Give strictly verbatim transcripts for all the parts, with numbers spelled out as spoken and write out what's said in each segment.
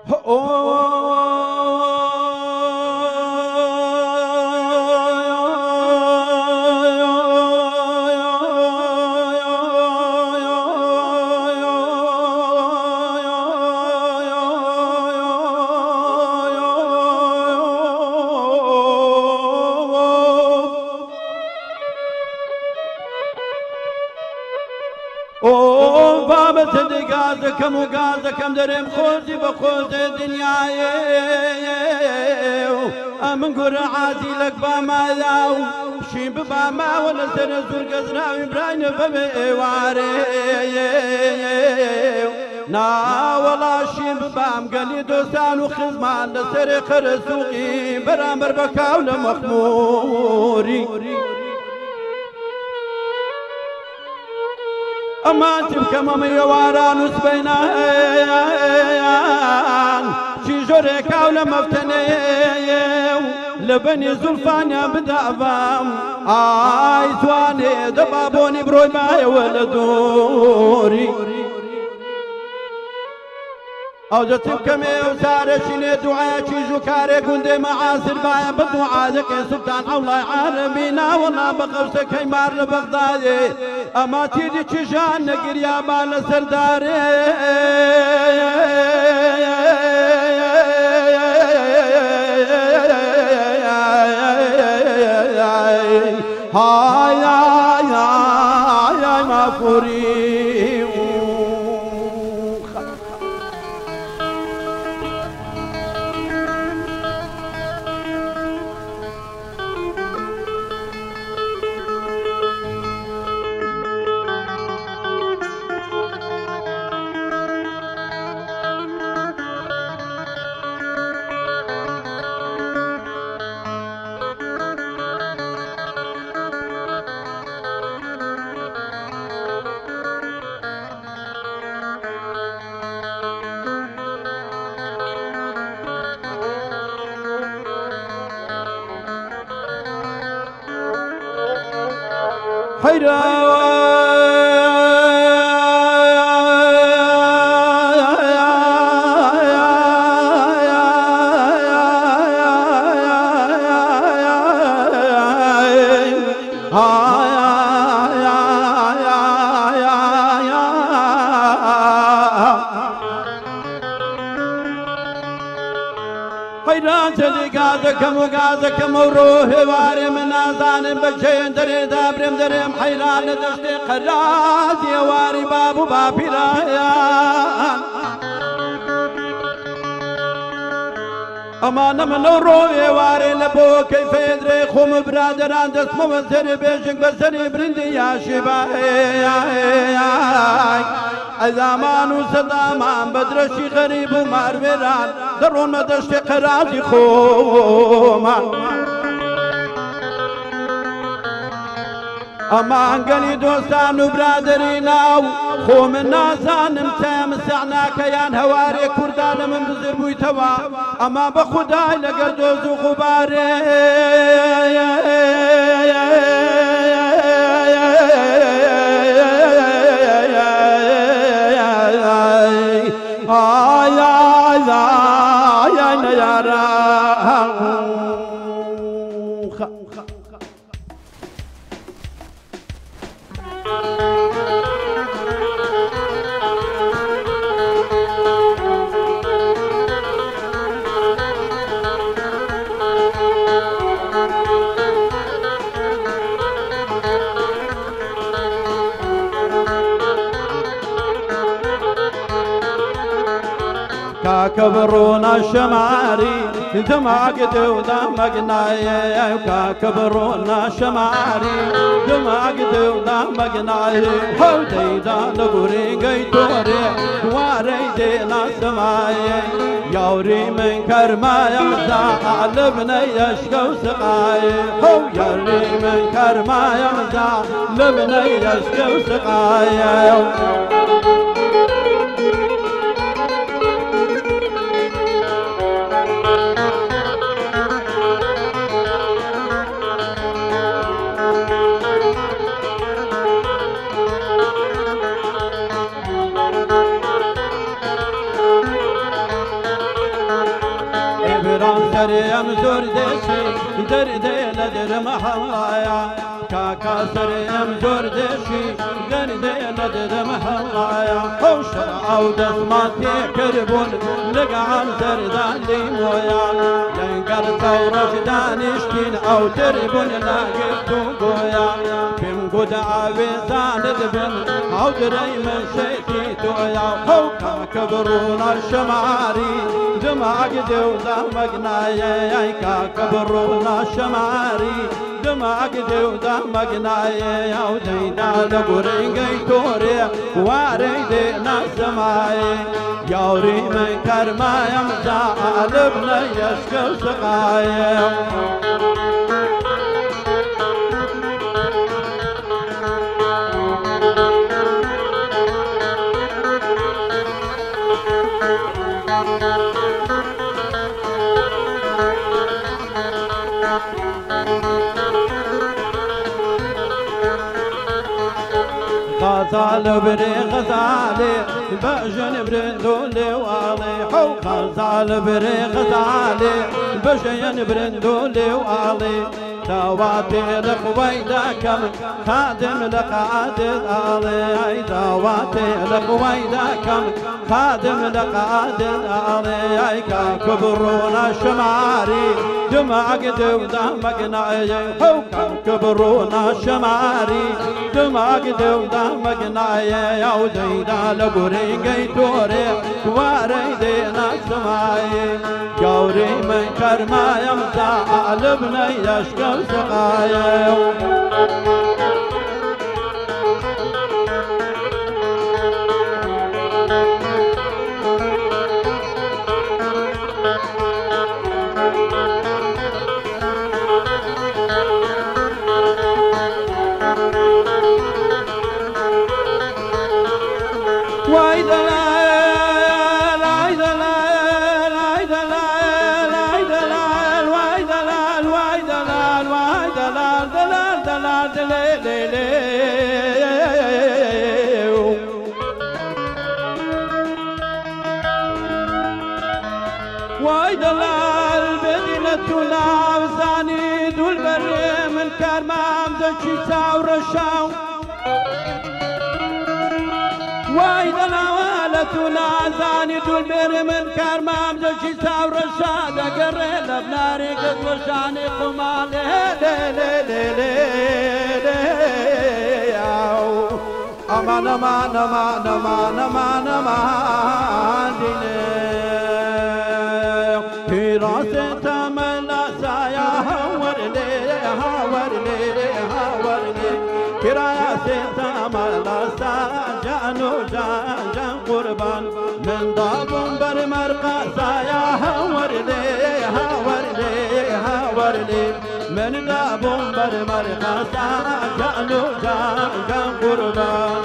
او بابت دگاز کم و گاز کم درم خوزی بخوز دنیای امن گر عادی لک با ما یاو شیب با ما ولا سر زور گزراوی براین ببه واره نا ولا شیب بام گلی دوستان و خزمان لسر خرسوقی برامبر بکاو لمخموری أما تبكى ماما يواران وسبينان شي جوريك أولا مفتني لبني زلفان يا بدعبام آي ثواني دبابوني بروي معي ولدوري أو جا تبكى ميو سارشيني دعايا شي جوكاري قندي معاصر بايا بدعايا كي سلطان الله عالمينا والله بقوسك هي مار بغدادي أما تيدي تشجان نقر يا مال سرداري هاي هاي هاي مغفوري حيران تدي قازكم وقازكم وروحي واري من آذان بجين دري دابرم دريم حيران دشتي قرازي واري بابو بابي رايان أما من روحي واري لبو كيف يدري خوم برادران دست موزري بيشك بسري برندي يا شباي أزامان وصدامان بدرشي غريب وماروران درون ما دشتي قرازي خوما أما أنقلي دوستان وبرادرينا خو من نازان امتام سعناك يان هواري كردان من بزر بوي توا أما بخداي لقردوز وخباري آي آي آي يا راح كاكبرونا شماري دماغ دو دماغناي كاكبرونا شماري دماغ دو دماغناي هودي دا نغوري غيتوري دواري دي ناسماي يوري من كرما يمزع لبني يشكو سقاي هو يوري من كرما يمزع لبني يشكو سقاي سريم زور دشي دردي لدر محلايا كاكا سريم زور دشي دردي لدر محلايا خوشر او دسماتي كربون لقعان سردان لي مويا ينقر ثورج دانشتين او تربون لاقفتو قويا بم قد عويزان ذبن او دري من شيتي تويا خوكا كبرونا الشماري دماغ دودا مقنايا يكا كبرونا الشماري دماغ دودا مقنايا ودينا لقرينقي توري واريدنا السماي يوري من كرما يمزع قلبنا يشكو سقايا غزال بري غزالي بجن برندولي والي حو غزال بري غزالي بجن برندولي والي دواتي لقويدا كم خادم لقادر علي دواتي لقويدا كم خادم لقادر علي كبرونا شماري دماغ دودا مقنعي حوكا كبرونا شماري دماغ دودا مقنعي يا وديدا لقرينقي توري واريدنا سماي جوري من كرما يمزع قلبنا يشكو سقايا وايد البدينة لابساني دول بري من كرمام ذكي ساور الشاو وايد الوالة لابساني دول بري من كرمام ذكي ساور الشاو دقري لبناري قد وشاني قمالي لي لي لي لي لي امان امان امان امان امان امان ديني راسي تملا سايا هور لي هور لي هور لي كراسي تملا سايا جانو جان جان قربان من ضابن برمرقا سايا هور لي هور لي هور لي من ضابن برمرقا سايا جانو جان جان قربان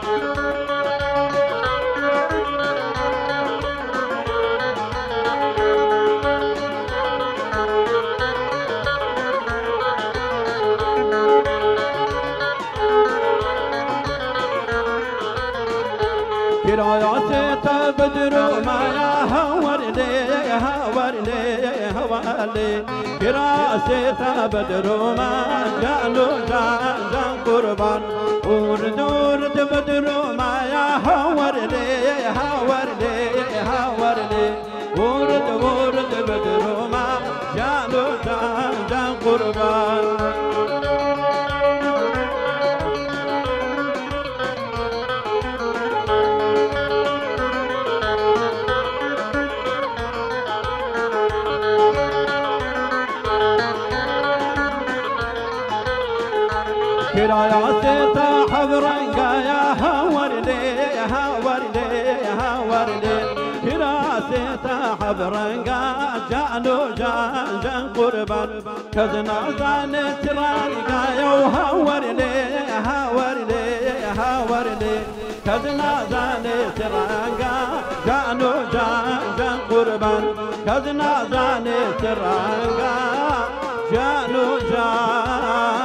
كراياتي تبدرو ما يا هور لي هور لي هور لي كراياتي تبدرو ما جانو جان جان قربان ورد ورد بدرو ما يا هور لي هور لي هور لي ورد ورد بدرو ما جانو جان جان قربان كراياتي حبرنقا يا هور لي هور لي هور لي كراسي حبرنقا جانو جان جان قربان كزنا زاني ترانقا يا هور لي هور لي هور لي كزنا زاني ترانقا جانو جان جان قربان كزنا زاني ترانقا جانو جان